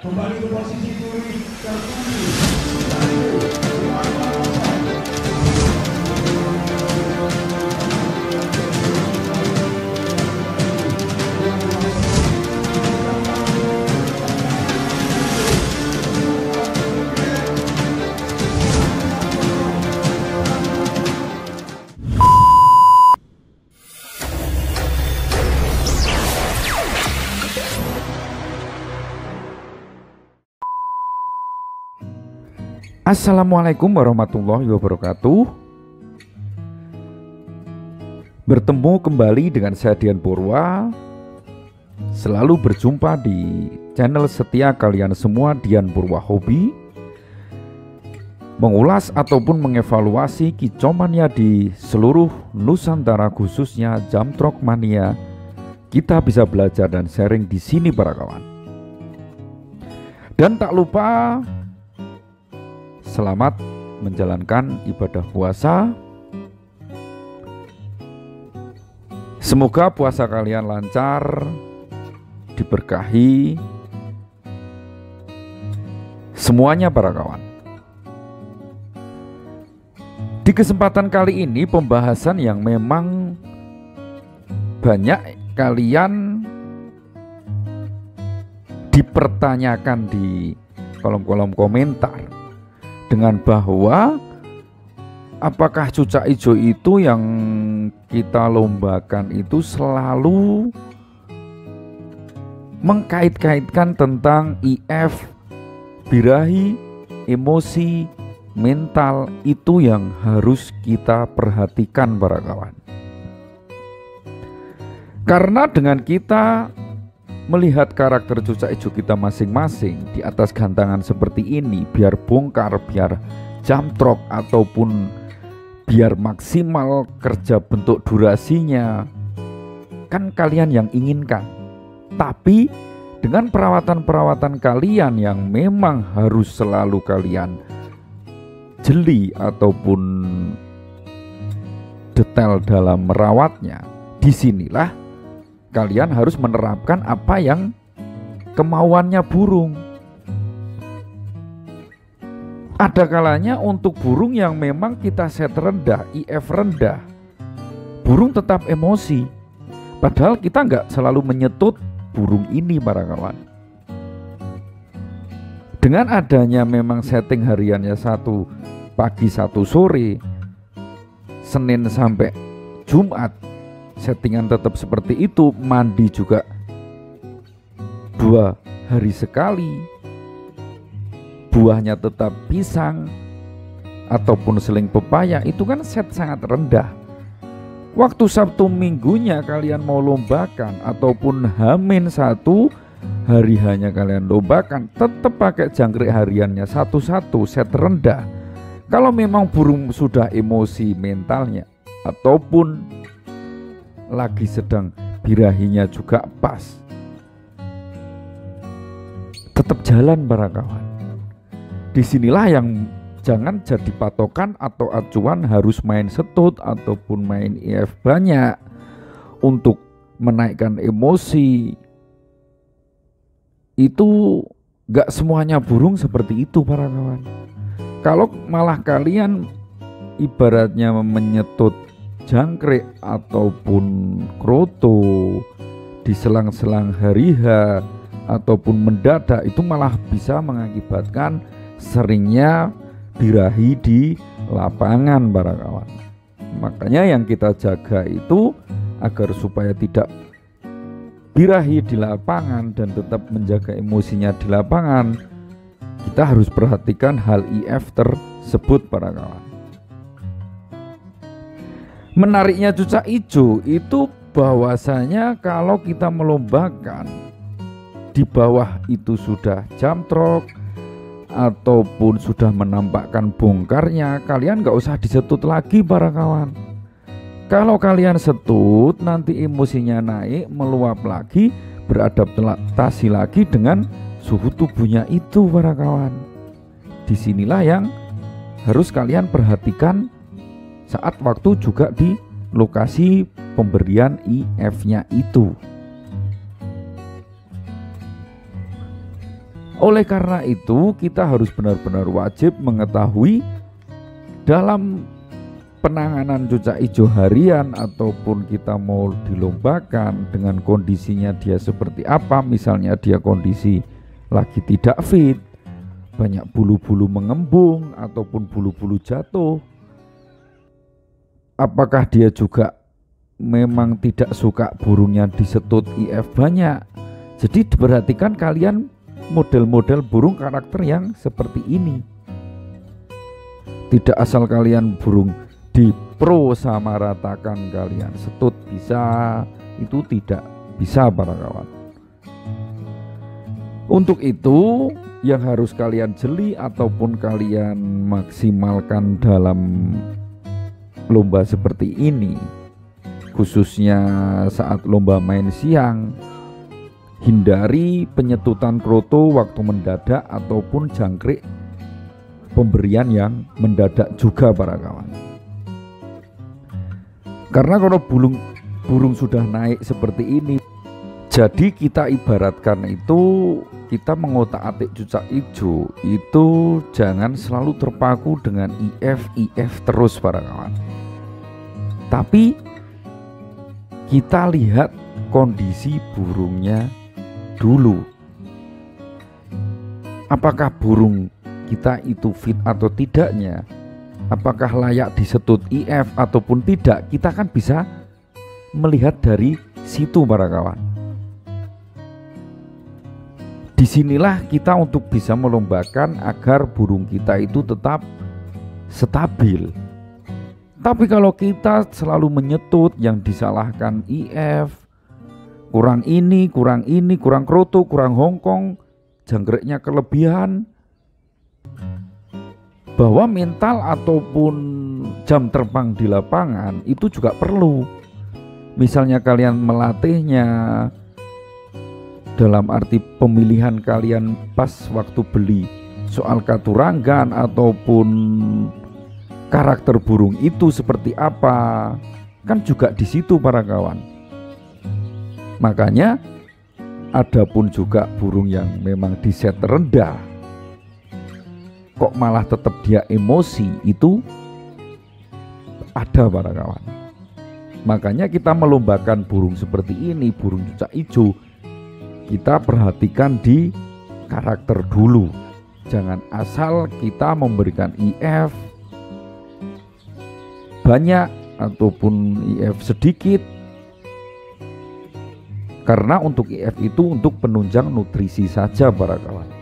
Kembali ke posisi turi tertuju. Assalamualaikum warahmatullahi wabarakatuh. Bertemu kembali dengan saya Dian Purwa. Selalu berjumpa di channel setia kalian semua, Dian Purwa Hobi. Mengulas ataupun mengevaluasi kicomania di seluruh Nusantara, khususnya Jamtrok Mania. Kita bisa belajar dan sharing di sini para kawan. Dan tak lupa, selamat menjalankan ibadah puasa. Semoga puasa kalian lancar, diberkahi semuanya para kawan. Di kesempatan kali ini pembahasan yang memang banyak kalian dipertanyakan di kolom-kolom komentar, dengan bahwa apakah cucak hijau itu yang kita lombakan itu selalu mengkait-kaitkan tentang IF, birahi, emosi, mental, itu yang harus kita perhatikan para kawan. Karena dengan kita melihat karakter cucak hijau kita masing-masing di atas gantangan seperti ini, biar bongkar, biar jamtrok, ataupun biar maksimal kerja bentuk durasinya, kan kalian yang inginkan. Tapi dengan perawatan-perawatan kalian yang memang harus selalu kalian jeli ataupun detail dalam merawatnya, disinilah kalian harus menerapkan apa yang kemauannya burung. Ada kalanya untuk burung yang memang kita set rendah, IF rendah, burung tetap emosi. Padahal kita nggak selalu menyetut burung ini para kawan. Dengan adanya memang setting hariannya satu pagi satu sore, Senin sampai Jumat, settingan tetap seperti itu, mandi juga 2 hari sekali, buahnya tetap pisang ataupun seling pepaya, itu kan set sangat rendah. Waktu Sabtu Minggunya kalian mau lombakan ataupun H-1 hari hanya kalian lombakan, tetap pakai jangkrik hariannya satu-satu, set rendah. Kalau memang burung sudah emosi mentalnya ataupun lagi sedang birahinya juga pas, tetap jalan para kawan. Disinilah yang jangan jadi patokan atau acuan harus main setut ataupun main IF banyak untuk menaikkan emosi. Itu gak semuanya burung seperti itu para kawan. Kalau malah kalian ibaratnya menyetut jangkrik ataupun kroto di selang-selang hari H ataupun mendadak, itu malah bisa mengakibatkan seringnya birahi di lapangan para kawan. Makanya yang kita jaga itu agar supaya tidak birahi di lapangan dan tetap menjaga emosinya di lapangan, kita harus perhatikan hal IF tersebut para kawan. Menariknya cucak hijau itu bahwasanya kalau kita melombakan di bawah itu sudah jamtrok ataupun sudah menampakkan bongkarnya, kalian gak usah disetut lagi para kawan. Kalau kalian setut, nanti emosinya naik, meluap lagi, beradaptasi lagi dengan suhu tubuhnya itu para kawan. Disinilah yang harus kalian perhatikan saat waktu juga di lokasi pemberian IF-nya itu. Oleh karena itu kita harus benar-benar wajib mengetahui dalam penanganan cucak hijau harian ataupun kita mau dilombakan dengan kondisinya dia seperti apa. Misalnya dia kondisi lagi tidak fit, banyak bulu-bulu mengembung ataupun bulu-bulu jatuh. Apakah dia juga memang tidak suka burungnya disetut IF banyak? Jadi diperhatikan kalian model-model burung karakter yang seperti ini. Tidak asal kalian burung diprosamaratakan kalian setut bisa, itu tidak bisa para kawan. Untuk itu yang harus kalian jeli ataupun kalian maksimalkan dalam lomba seperti ini, khususnya saat lomba main siang, hindari penyetutan kroto waktu mendadak ataupun jangkrik pemberian yang mendadak juga para kawan. Karena kalau burung sudah naik seperti ini, jadi kita ibaratkan itu kita mengotak-atik cucak hijau itu jangan selalu terpaku dengan IF terus para kawan. Tapi kita lihat kondisi burungnya dulu. Apakah burung kita itu fit atau tidaknya? Apakah layak disetut IF ataupun tidak? Kita kan bisa melihat dari situ para kawan. Disinilah kita untuk bisa melombakan agar burung kita itu tetap stabil. Tapi kalau kita selalu menyetut, yang disalahkan IF, kurang ini, kurang kroto, kurang Hongkong, jangkriknya kelebihan, bahwa mental ataupun jam terbang di lapangan itu juga perlu. Misalnya kalian melatihnya dalam arti pemilihan kalian pas waktu beli soal katuranggan ataupun karakter burung itu seperti apa, kan juga di situ para kawan. Makanya adapun juga burung yang memang di set rendah kok malah tetap dia emosi, itu ada para kawan. Makanya kita melombakan burung seperti ini, burung cucak hijau, kita perhatikan di karakter dulu. Jangan asal kita memberikan IF banyak ataupun IF sedikit, karena untuk IF itu untuk penunjang nutrisi saja para kawan.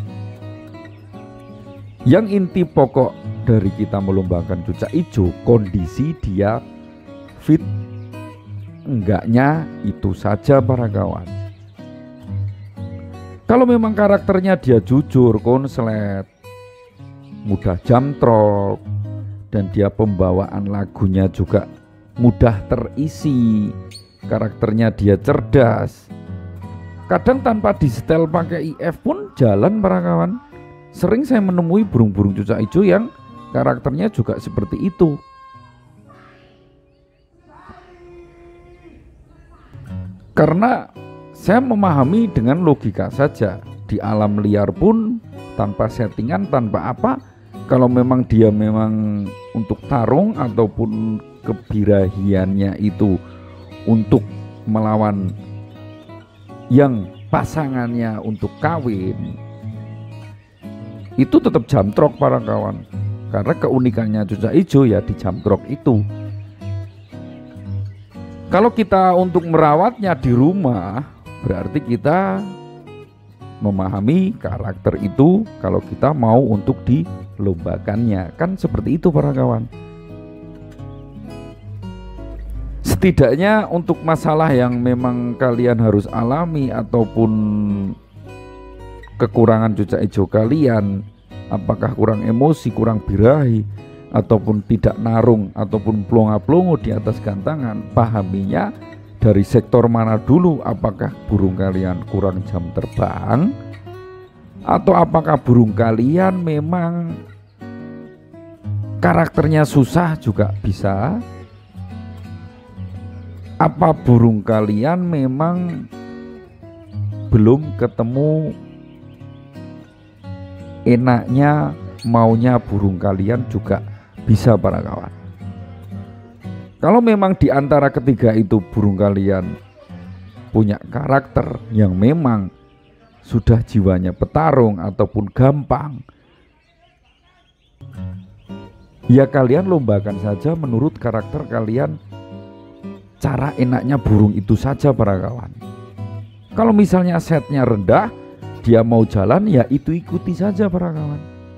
Yang inti pokok dari kita melombakan cucak hijau, kondisi dia fit enggaknya itu saja para kawan. Kalau memang karakternya dia jujur, konslet, mudah jamtrok, dan dia pembawaan lagunya juga mudah terisi, karakternya dia cerdas, kadang tanpa disetel pakai IF pun jalan para kawan. Sering saya menemui burung-burung cucak hijau yang karakternya juga seperti itu. Karena saya memahami dengan logika saja, di alam liar pun tanpa settingan, tanpa apa, kalau memang dia memang untuk tarung ataupun kebirahiannya itu untuk melawan yang pasangannya untuk kawin, itu tetap jamtrok para kawan. Karena keunikannya cucak hijau ya di jamtrok itu. Kalau kita untuk merawatnya di rumah, berarti kita memahami karakter itu kalau kita mau untuk dilombakannya. Kan seperti itu para kawan. Setidaknya untuk masalah yang memang kalian harus alami ataupun kekurangan cucak hijau kalian, apakah kurang emosi, kurang birahi, ataupun tidak narung, ataupun plonga-plongo di atas gantangan, pahaminya dari sektor mana dulu. Apakah burung kalian kurang jam terbang, atau apakah burung kalian memang karakternya susah juga bisa? Apa burung kalian memang belum ketemu enaknya maunya burung kalian juga bisa para kawan. Kalau memang di antara ketiga itu burung kalian punya karakter yang memang sudah jiwanya petarung ataupun gampang, ya kalian lombakan saja menurut karakter kalian, cara enaknya burung itu saja para kawan. Kalau misalnya setnya rendah, dia mau jalan ya itu ikuti saja para kawan.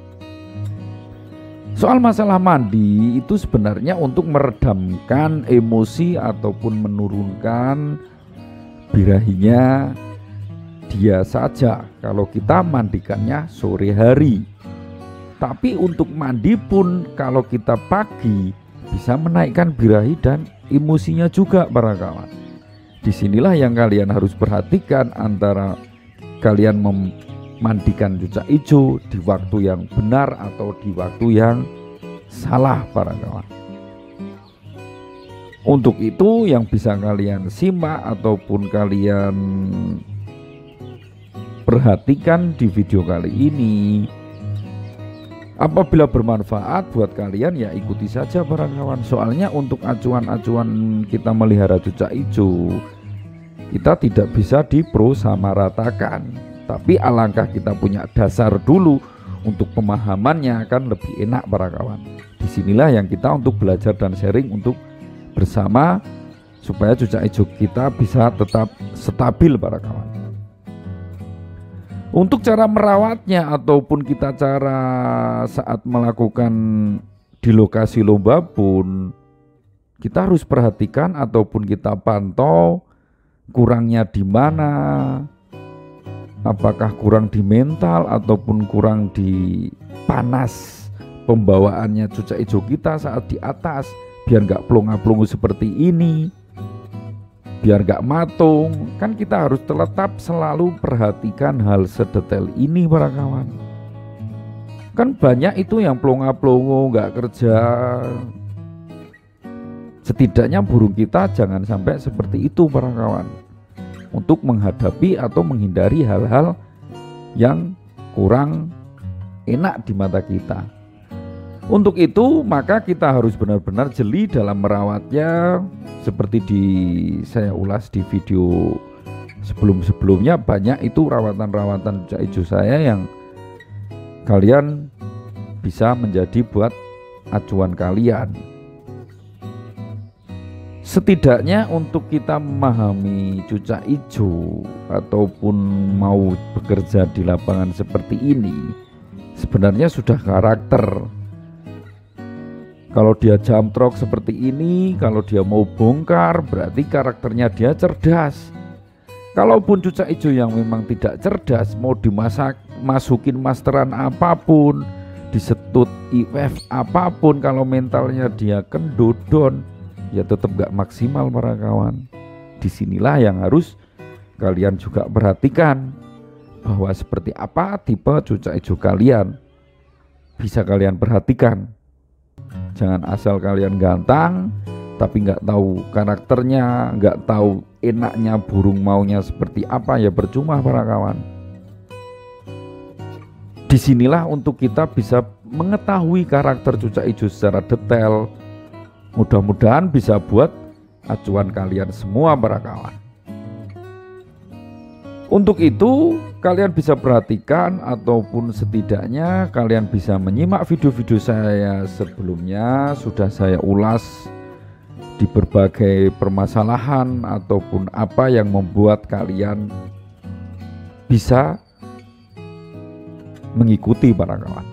Soal masalah mandi itu sebenarnya untuk meredamkan emosi ataupun menurunkan birahinya dia saja kalau kita mandikannya sore hari. Tapi untuk mandi pun kalau kita pagi bisa menaikkan birahi dan emosinya juga para kawan. Disinilah yang kalian harus perhatikan antara kalian memandikan cucak hijau di waktu yang benar atau di waktu yang salah para kawan. Untuk itu yang bisa kalian simak ataupun kalian perhatikan di video kali ini, apabila bermanfaat buat kalian ya ikuti saja para kawan. Soalnya untuk acuan-acuan kita melihara cucak hijau, kita tidak bisa diprosamaratakan. Tapi alangkah kita punya dasar dulu untuk pemahamannya akan lebih enak para kawan. Disinilah yang kita untuk belajar dan sharing untuk bersama supaya cucak hijau kita bisa tetap stabil para kawan. Untuk cara merawatnya ataupun kita cara saat melakukan di lokasi lomba pun kita harus perhatikan ataupun kita pantau kurangnya di mana. Apakah kurang di mental ataupun kurang di panas pembawaannya cucak hijau kita saat di atas, biar nggak plonga-plongo seperti ini, biar nggak matung. Kan kita harus tetap selalu perhatikan hal sedetail ini para kawan. Kan banyak itu yang plonga-plongo nggak kerja. Setidaknya burung kita jangan sampai seperti itu para kawan, untuk menghadapi atau menghindari hal-hal yang kurang enak di mata kita. Untuk itu maka kita harus benar-benar jeli dalam merawatnya. Seperti saya ulas di video sebelum-sebelumnya, banyak itu rawatan-rawatan cucak hijau saya yang kalian bisa menjadi buat acuan kalian. Setidaknya untuk kita memahami cucak hijau ataupun mau bekerja di lapangan seperti ini, sebenarnya sudah karakter. Kalau dia jamtrok seperti ini, kalau dia mau bongkar, berarti karakternya dia cerdas. Kalaupun cucak hijau yang memang tidak cerdas, mau masukin masteran apapun, disetut IF apapun, kalau mentalnya dia kendodon, ya tetap gak maksimal para kawan. Disinilah yang harus kalian juga perhatikan, bahwa seperti apa tipe cucak hijau kalian. Bisa kalian perhatikan. Jangan asal kalian gantang tapi nggak tahu karakternya, nggak tahu enaknya burung maunya seperti apa, ya percuma para kawan. Disinilah untuk kita bisa mengetahui karakter cucak hijau secara detail. Mudah-mudahan bisa buat acuan kalian semua para kawan. Untuk itu kalian bisa perhatikan ataupun setidaknya kalian bisa menyimak video-video saya sebelumnya. Sudah saya ulas di berbagai permasalahan ataupun apa yang membuat kalian bisa mengikuti para kawan.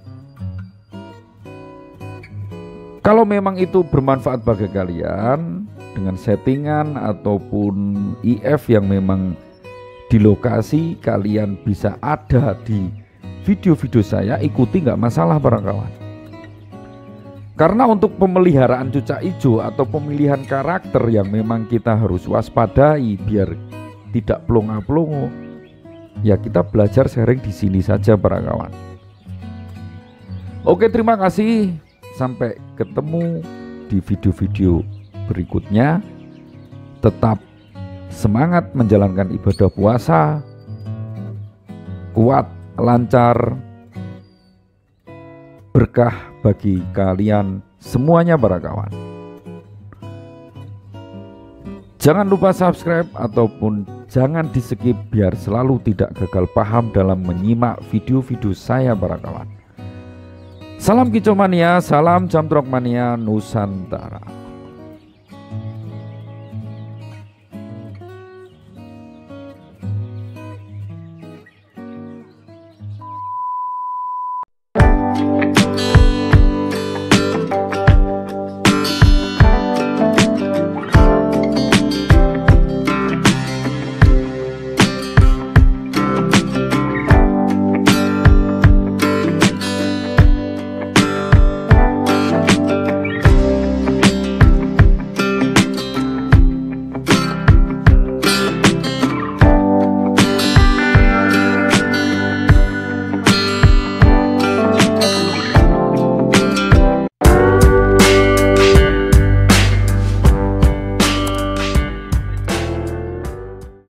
Kalau memang itu bermanfaat bagi kalian dengan settingan ataupun IF yang memang di lokasi kalian bisa ada di video-video saya, ikuti nggak masalah para kawan. Karena untuk pemeliharaan cucak hijau atau pemilihan karakter yang memang kita harus waspadai biar tidak plonga-plongo, ya kita belajar sharing di sini saja para kawan. Oke, terima kasih. Sampai ketemu di video-video berikutnya. Tetap semangat menjalankan ibadah puasa, kuat, lancar, berkah bagi kalian semuanya para kawan. Jangan lupa subscribe ataupun jangan di skip biar selalu tidak gagal paham dalam menyimak video-video saya para kawan. Salam kicau mania, salam Jamtrok mania Nusantara.